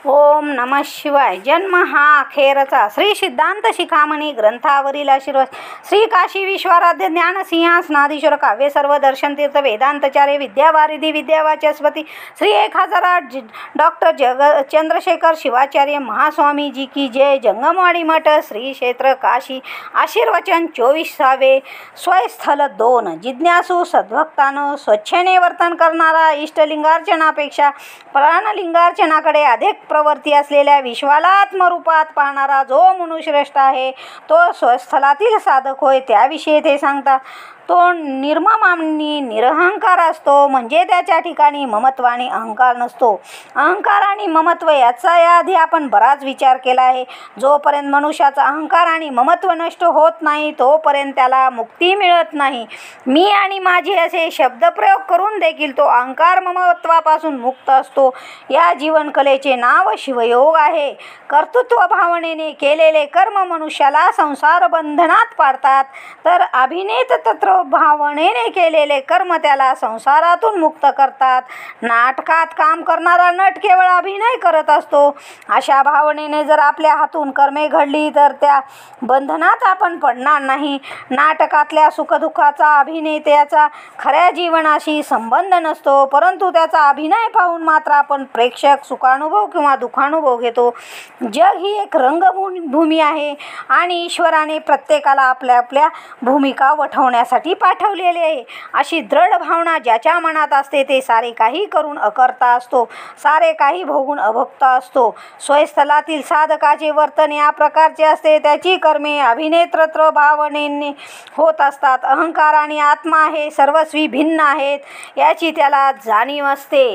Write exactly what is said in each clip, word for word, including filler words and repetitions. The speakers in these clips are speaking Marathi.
ओम नमः शिवाय. जन्म हा अखेरचा. श्री सिद्धांत शिखामणी ग्रंथावरील आशीर्वाद. श्री काशी विश्वाराध्य ज्ञान सिंहासनाधीश्वर काव्य सर्व दर्शन तीर्थ वेदांतचार्य विद्यावारिधी विद्यावाचस्पती श्री एक हजार आठ डॉक्टर जग चंद्रशेखर शिवाचार्य महास्वामी जी की जय. जंगमवाडी मठ श्री क्षेत्र काशी. आशीर्वचन चोवीसावे. स्वयस्थल दोन. जिज्ञासू सद्भक्तानं स्वच्छेने वर्तन करणारा, इष्टलिंगार्चनापेक्षा प्राणलिंगार्चनाकडे अधिक प्रवृत्ती असलेल्या, विश्वाला आत्मरूपात पाहणारा जो मनुश्रेष्ठ आहे तो स्वस्थलातील साधक होय. त्याविषयी ते सांगतात. तो निर्मम आणि निरहंकार असतो, म्हणजे त्याच्या ठिकाणी ममत्व आणि अहंकार नसतो. अहंकार आणि ममत्व याचा याआधी आपण बराच विचार केला आहे. जोपर्यंत मनुष्याचा अहंकार आणि ममत्व नष्ट होत नाही तोपर्यंत त्याला मुक्ती मिळत नाही. मी आणि माझी असे शब्दप्रयोग करून देखील तो अहंकार ममत्वापासून मुक्त असतो. या जीवनकलेचे नाव शिवयोग आहे. कर्तृत्व भावनेने केलेले कर्म मनुष्याला संसार बंधनात पाडतात, तर अभिनेत तत्व भावनेने केलेले कर्म त्याला संसारातून मुक्त करतात. नाटकात काम करणारा नट केवळ अभिनय करत असतो. अशा भावनेने जर आपल्या हातून कर्मे घडली तर त्या बंधनात आपण पडणार नाही. नाटकातल्या सुखदुःखाचा अभिनेत्याचा खऱ्या जीवनाशी संबंध नसतो, परंतु त्याचा अभिनय पाहून मात्र आपण प्रेक्षक सुखानुभव किंवा दुःखानुभव घेतो. जग ही एक रंगभूमी आहे आणि ईश्वराने प्रत्येकाला आपल्या आपल्या भूमिका वठवण्यासाठी पाठवलेले आहे. अशी दृढ भावना ज्याच्या मनात असते ते सारे काही करून अकर्ता असतो, सारे काही भोगून अभोक्ता असतो. स्वयस्थलातील साधकाचे वर्तन या प्रकारचे असते. त्याची कर्मे अभिनेतृत्व भावनेने होत असतात. अहंकार आणि आत्मा हे सर्वस्वी भिन्न आहेत याची त्याला जाणीव असते.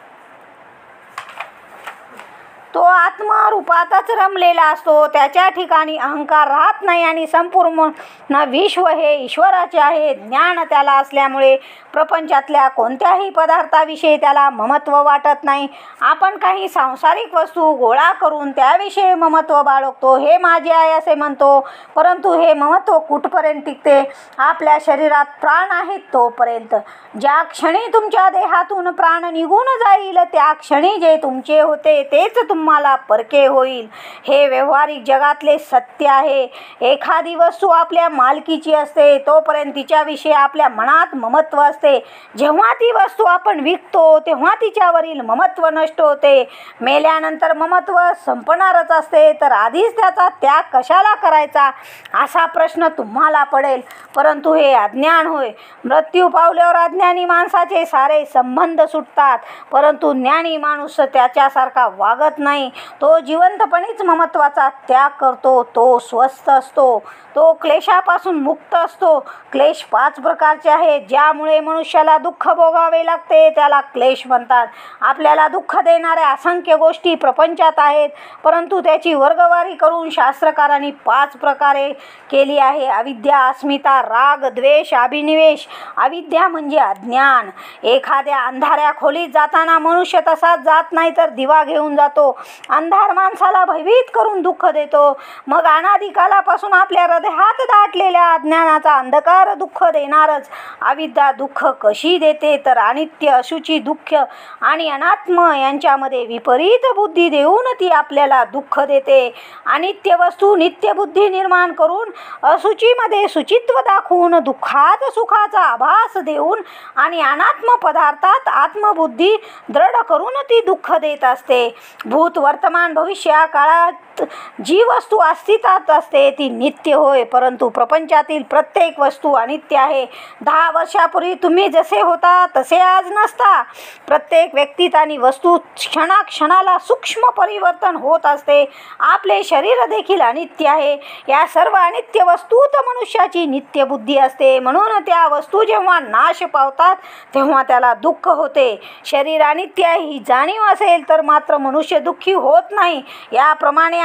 तो आत्मरूपातच रमलेला असतो. त्याच्या ठिकाणी अहंकार राहत नाही आणि संपूर्ण विश्व हे ईश्वराचे आहे. ज्ञान त्याला असल्यामुळे प्रपंचातल्या कोणत्याही पदार्थाविषयी त्याला ममत्व वाटत नाही. आपण काही सांसारिक वस्तू गोळा करून त्याविषयी ममत्व बाळगतो. हे माझे आहे असे म्हणतो, परंतु हे ममत्व कुठपर्यंत टिकते? आपल्या शरीरात प्राण आहेत तोपर्यंत. ज्या क्षणी तुमच्या देहातून प्राण निघून जाईल त्या क्षणी जे तुमचे होते तेच तुम्हाला परके होईल. हे व्यावहारिक जगातले सत्य आहे. एखादी वस्तू आपल्या मालकीची असते तोपर्यंत तिच्याविषयी आपल्या मनात ममत्व असते. जेव्हा ती वस्तू आपण विकतो तेव्हा तिच्यावरील ममत्व नष्ट होते. मेल्यानंतर ममत्व संपणारच असते, तर आधीच त्याचा त्याग कशाला करायचा असा प्रश्न तुम्हाला पडेल. परंतु हे अज्ञान होय. मृत्यू पावल्यावर अज्ञानी माणसाचे सारे संबंध सुटतात, परंतु ज्ञानी माणूस त्याच्यासारखा वागत नाही. तो जिवंतपणीच ममत्वाचा त्याग करतो. तो स्वस्थ असतो. तो क्लेशापासून मुक्त असतो. क्लेश पाच प्रकारचे आहेत ज्यामुळे मनुष्याला दुःख भोगावे लागते, त्याला क्लेश म्हणतात. आपल्याला दुःख देणाऱ्या असंख्य गोष्टी प्रपंचात आहेत, परंतु त्याची वर्गवारी करून शास्त्रकारांनी पाच प्रकारे केली आहे. अविद्या, अस्मिता, राग, द्वेष, अभिनिवेश. अविद्या म्हणजे अज्ञान. एखाद्या अंधाऱ्या खोलीत जाताना मनुष्य तसाच जात नाही तर दिवा घेऊन जातो. अंधार माणसाला भयभीत करून दुःख देतो. मग अनादिकालापासून आपल्या हृदयात दाटलेल्या अज्ञानाचा अंधकार दुःख देणारच. अविद्या दुःख कशी देते तर अनित्य, अशुची, दुःख आणि अनात्म यांच्यामध्ये विपरीत बुद्धी देऊन ती आपल्याला दुःख देते. अनित्य वस्तू नित्य बुद्धी निर्माण करून, अशुचीमध्ये शुचित्व दाखवून, दुःखात सुखाचा आभास देऊन आणि अनात्म पदार्थात आत्मबुद्धी दृढ करून ती दुःख देत असते. भूत, वर्तमान, भविष्य या काळात जी वस्तू अस्तित्वात असते ती नित्य होय, परंतु प्रपंचातील प्रत्येक वस्तू अनित्य आहे. दहा वर्षापूर्वी तुम्ही जसे होता तसे आज नसता. प्रत्येक व्यक्तीत आणि वस्तूत क्षणाक्षणाला सूक्ष्म परिवर्तन होत असते. आपले शरीर देखील अनित्य आहे. या सर्व अनित्य वस्तूत मनुष्याची नित्य बुद्धी असते. म्हणून त्या वस्तू जेव्हा नाश पावतात तेव्हा त्याला दुःख होते. शरीर अनित्य ही जाणीव असेल तर मात्र मनुष्य दुःखी होत नाही. याप्रमाणे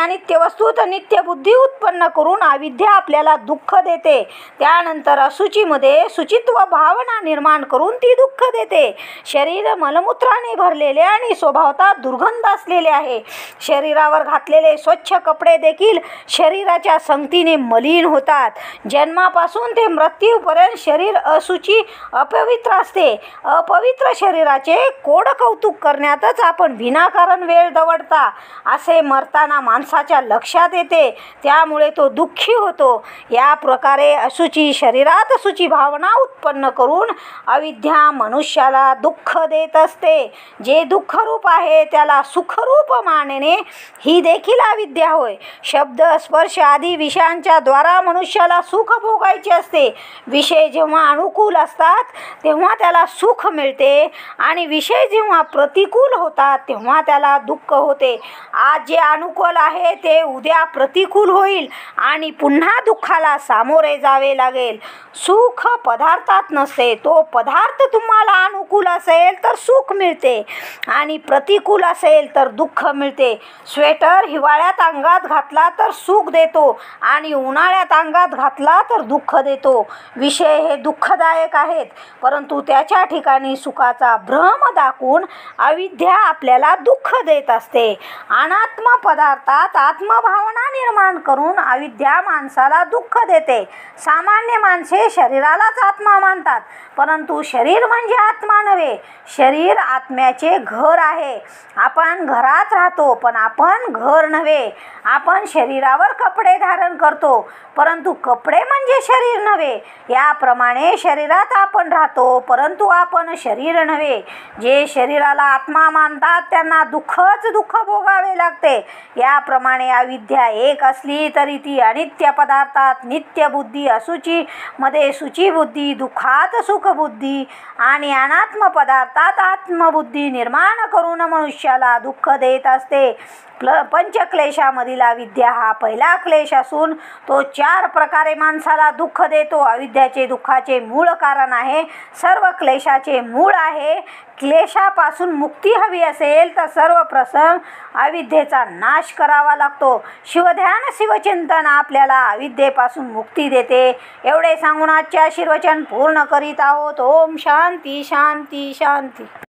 अनित्य वस्तूत नित्य बुद्धी उत्पन्न करून अविद्या आपल्याला दुःख देते. त्यानंतर अशुचीमध्ये शुचित्व भावना निर्माण करून ती दुःख देते. शरीर मलमूत्राने भरलेले आणि स्वभावतः दुर्गंध असलेले आहे. शरीरावर घातलेले स्वच्छ कपडे देखील शरीराच्या संगतीने मलिन होतात. जन्मापासून ते मृत्यूपर्यंत शरीर अशुची अपवित्र असते. अपवित्र शरीराचे कोड कौतुक करण्यातच आपण विनाकारण वेळ दवडता असे मरताना माणसाच्या लक्षात येते. त्यामुळे तो दुःखी होतो. या प्रकारे अशुची शरीरात अशुची भावना उत्पन्न करून अविद्या मनुष्याला दुःख देत असते. जे दुःखरूप आहे त्याला सुखरूप मानणे ही देखील अविद्या होय. शब्द स्पर्श आदी विषयांच्या द्वारा मनुष्याला सुख भोगायचे असते. विषय जेव्हा अनुकूल असतात तेव्हा त्याला सुख मिळते आणि विषय जेव्हा प्रतिकूल होतात तेव्हा त्याला दुःख होते. आज जे अनुकूल आहे ते उद्या प्रतिकूल होईल आणि पुन्हा दुःखाला सामोरे जावे लागेल. सुख पदार्थात नसते. तो पदार्थ तुम्हाला अनुकूल असेल तर सुख मिळते आणि प्रतिकूल असेल तर दुःख मिळते. स्वेटर हिवाळ्यात अंगात घातला तर सुख देतो आणि उन्हाळ्यात अंगात घातला तर दुःख देतो. विषय हे दुःखदायक आहेत, परंतु त्याच्या ठिकाणी सुखाचा भ्रम दाखवून अविद्या आपल्याला दुःख देत असते. अनात्म पदार्थात आत्मभावना निर्माण करून अविद्या माणसाला दुःख देते. सामान्य माणसे शरीरालाच आत्मा मानतात, परंतु शरीर म्हणजे आत्मा नव्हे. शरीर आत्म्याचे घर आहे. आपण घरात राहतो पण आपण घर नव्हे. आपण शरीरावर कपडे धारण करतो, परंतु कपडे म्हणजे शरीर नव्हे. याप्रमाणे शरीरात आपण राहतो, परंतु आपण शरीर नव्हे. जे शरीराला आत्मा मानतात त्यांना दुःखच दुःख भोगावे लागते. याप्रमाणे अविद्या एक असली तरी ती अनित्य पदार्थात नित्य बुद्धी, अशुची मध्ये शुची बुद्धी, दुःखात सुख बुद्धी आणि अनात्म पदार्थात आत्मबुद्धी निर्माण करून मनुष्याला दुःख देत असते. पंचक्लेशामधील अविद्या हा पहिला क्लेश असून तो चार प्रकारे माणसाला दुःख देतो. अविद्याचे दुःखाचे मूळ कारण आहे. सर्व क्लेशाचे मूळ आहे. क्लेशापासून मुक्ती हवी असेल तर सर्वप्रथम अविद्येचा नाश करावा लागतो. शिवध्यान शिवचिंतन आपल्याला अविद्येपासून मुक्ती देते. एवढे सांगून आजचे आशीर्वचन पूर्ण करीत आहोत. ओम शांती शांती शांती.